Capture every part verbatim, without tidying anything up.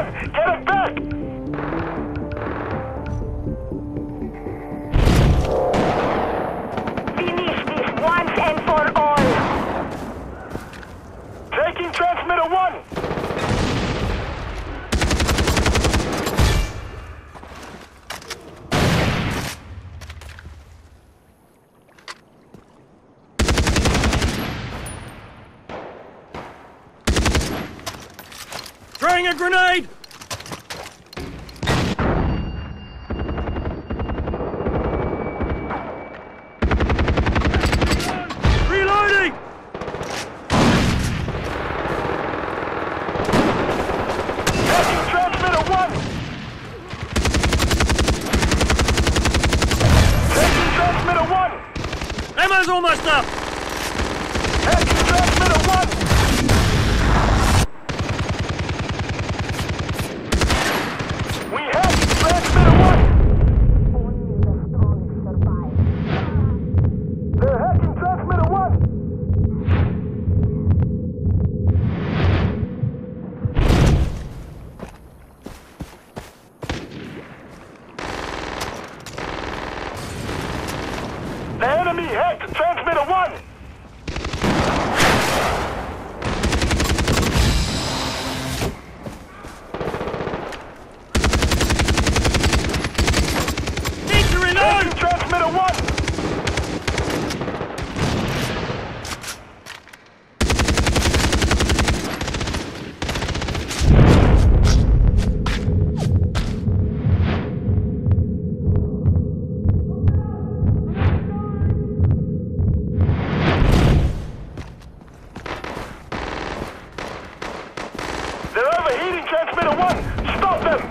one! Get it back! Finish this once and for all! Taking transmitter one! Throwing a grenade! Reloading! Taking transmitter one! Taking transmitter one! Ammo's almost up! Taking transmitter one! We have transmitter one! Only the strongest survive. They're hacking transmitter one! The enemy hacked transmitter one! Need to reload! Taking transmitter one! They're overheating transmitter one! Stop them!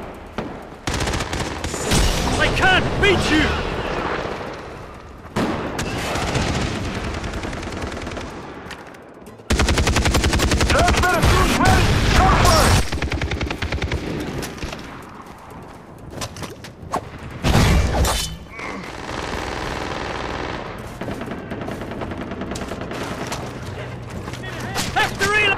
They can't beat you! Transmitter two's ready! Go for it! Have to reload!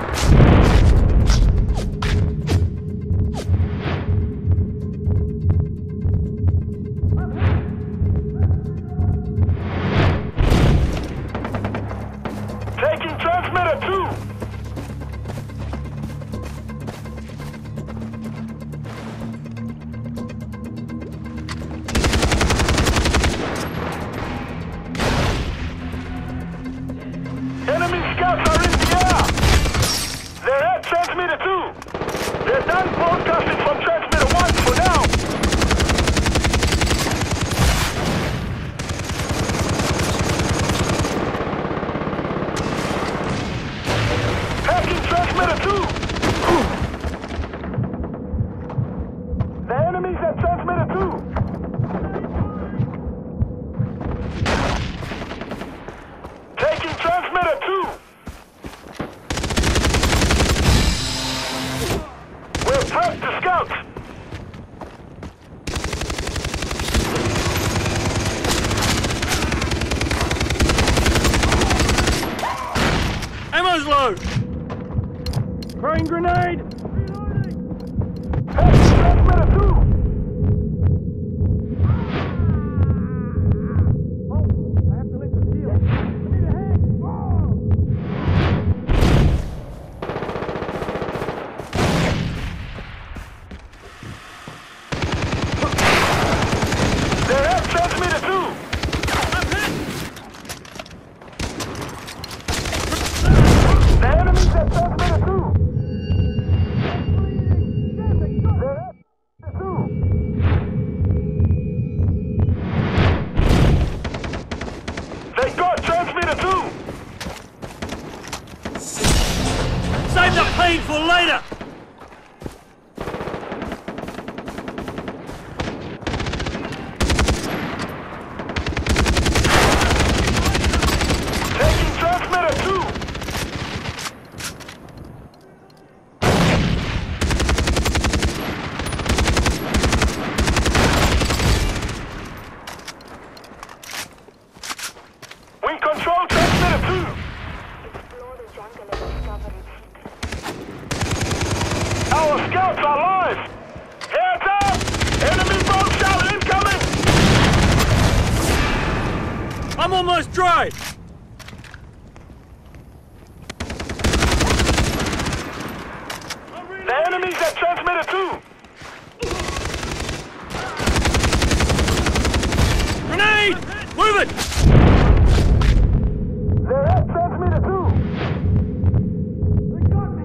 Taking transmitter two! Enemy scouts are in the air! They're at transmitter two! They're done broadcasting from transmitter one for now! Hacking transmitter two! The enemy's at transmitter two! Taking transmitter two! We'll track the scouts! Ammo's low! Throwing grenade! Hacking transmitter two! I have to let them heal. I need a hand! They're at transmitter two! I'm hit! The enemy's at transmitter two! They're at transmitter two! They got transmitter two! Save the pain for later! Taking transmitter two! We control transmitter two! Explore the jungle and discover its secrets. Our scouts are live! skies! Heads up! Enemy boat shell incoming! I'm almost dry! The enemy's at transmitter two! Grenade! Move it! They're at transmitter two! They got me!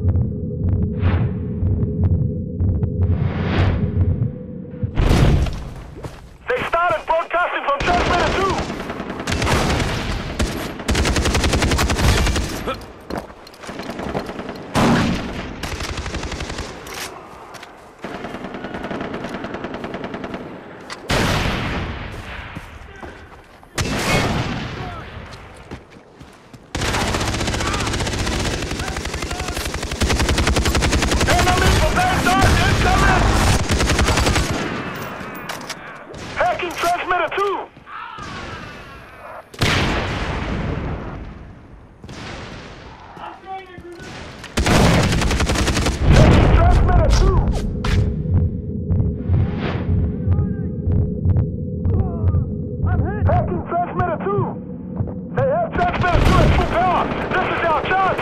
They started broadcasting from transmitter two! Enemy Vanguard incoming! Hacking transmitter two! Hacking transmitter two! I'm hit! Hacking transmitter two! They have transmitter two at full power! This is our chance!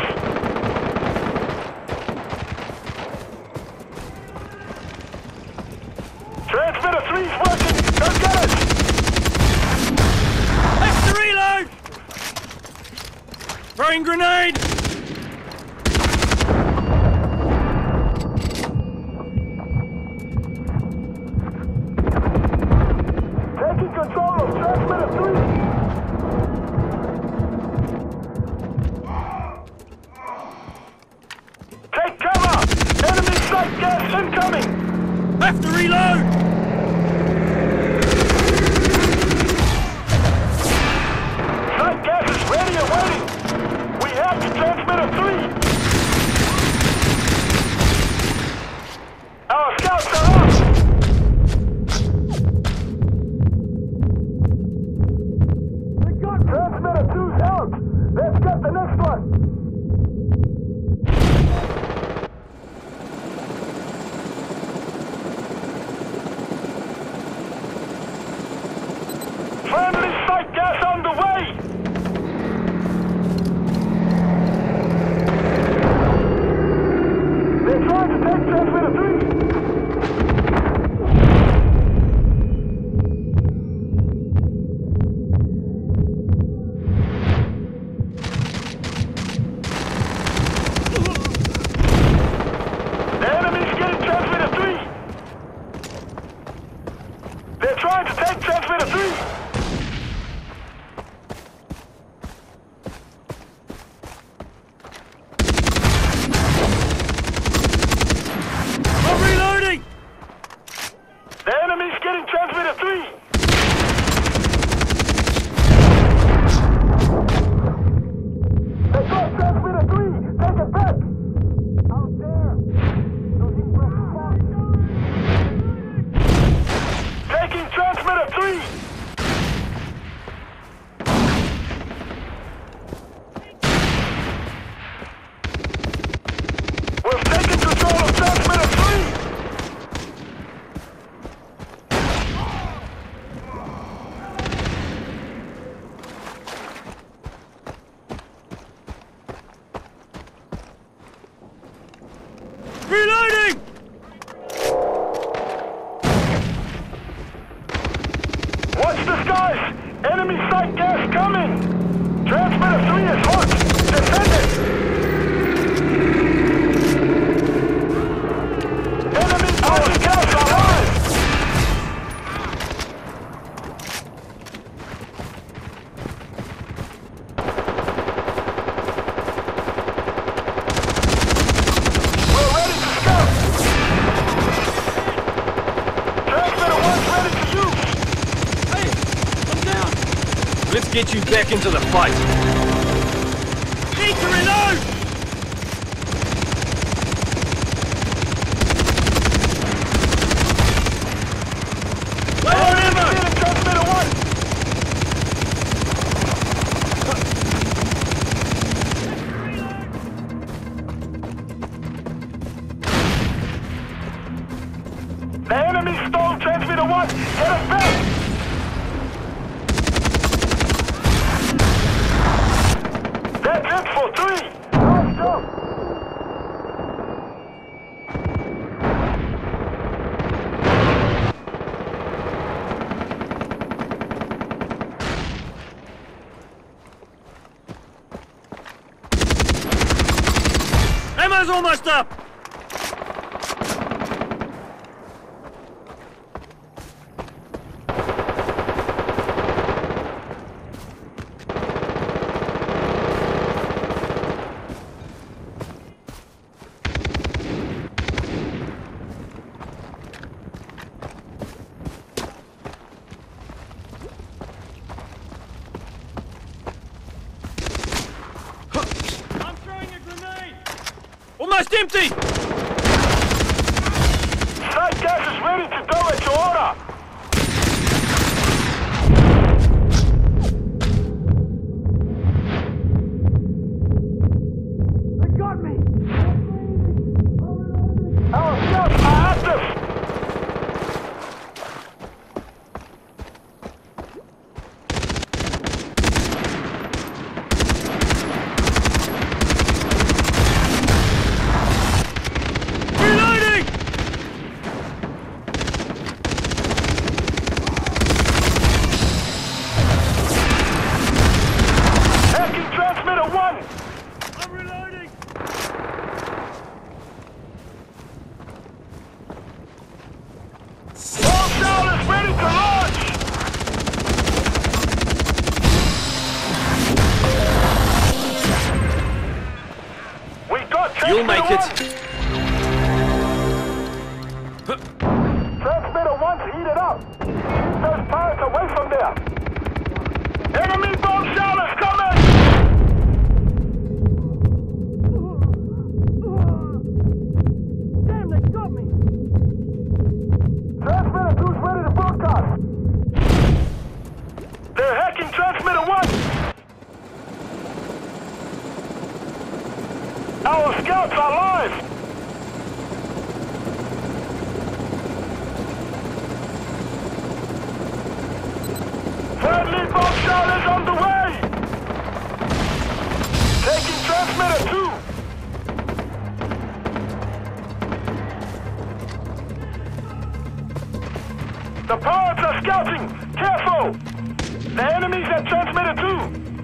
Transmitter three's working! Go get it! Have to reload! Throwing grenade! Taking control of transmitter three! Take cover! Enemy sight gas incoming! Have to reload! Sight gas is ready and waiting! We have to transmitter three! Our scouts are up! They got me! Transmitter two's out! Let's get the next one! Friendly sight gas on the way! They're trying to take transmitter three! The enemy's getting transmitter three! They're trying to take transmitter three! I'm reloading! The enemy's getting transmitter three! They got transmitter three! Take it back! Out there! Those impressive taking transmitter three! We've taken control of transmitter three! Reloading! Watch the skies! Enemy sight gas coming! Transmitter three is hot! Defend it! Enemy power gas alive! We're ready to scout! Transmitter one's ready to use! Hey! I'm down! Let's get you back into the fight. Need to reload! Whatever! Transmitter one! one! Get us back! That's it for three! Let's go! Ammo's almost up! I'm throwing a grenade! Almost empty! Side gas is ready to go at your order! They got me! Our scouts are active! Reloading! Hacking transmitter one! I'm reloading! All down is ready to launch! We got transmitter You'll make it. one. Transmitter one's heated up. Keep those pirates away from there. Enemy bomb showers coming! Damn, they got me! Transmitter two's ready to broadcast. They're hacking transmitter one. Our scouts are live. Friendly bomb showers on the way. Taking transmitter two. The pirates are scouting! Careful! The enemy's at transmitter two!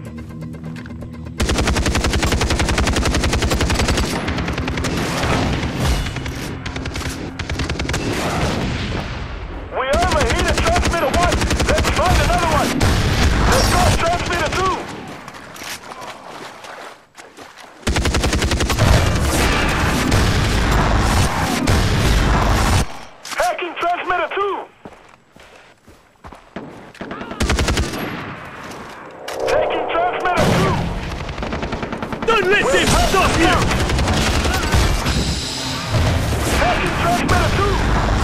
We overheated transmitter one! Let's find another one! Let's go transmitter two! Hacking transmitter two! Taking transmitter two! Don't let him stop you! Taking transmitter two!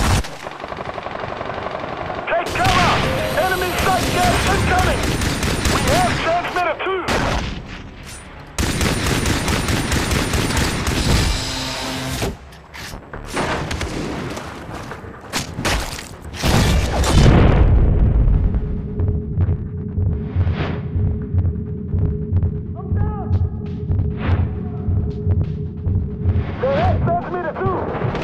Take cover! Enemy sight gas incoming! We have transmitter two! They have transmitter two!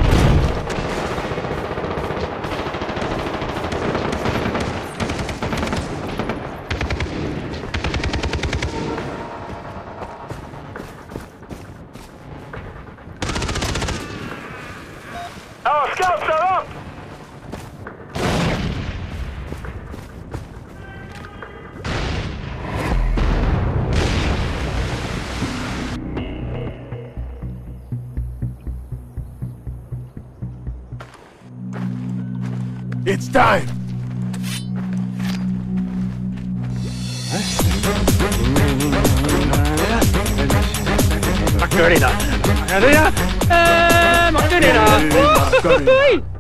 Our scouts are up! It's time! Macarena! Macarena! Eh, Macarena! Macarena.